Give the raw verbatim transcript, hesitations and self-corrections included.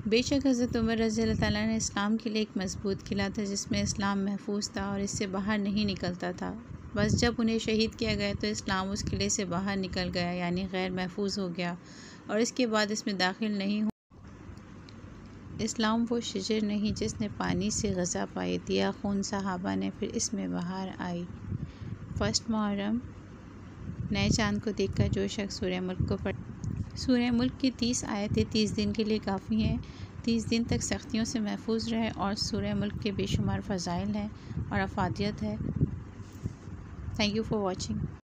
बेशक हज़रत उमर रज़ी अल्लाह ताला ने इस्लाम के लिए एक मजबूत किला था जिसमें इस्लाम महफूज था और इससे बाहर नहीं निकलता था। बस जब उन्हें शहीद किया गया तो इस्लाम उस किले से बाहर निकल गया, यानी गैर महफूज हो गया, और इसके बाद इसमें दाखिल नहीं हो। इस्लाम वो शजर नहीं जिसने पानी से ग़ज़ा पाई, दिया खून सहाबा ने फिर इसमें बाहर आई। फर्स्ट मुहर्रम, नए चाँद को देखकर जो शख्स सूरह मुल्क को पढ़ सूरह मुल्क की तीस आयतें तीस दिन के लिए काफ़ी हैं। तीस दिन तक सख्तियों से महफूज रहे, और सूरह मुल्क के बेशुमार फ़ज़ाइल हैं और अफादियत है। Thank you for watching.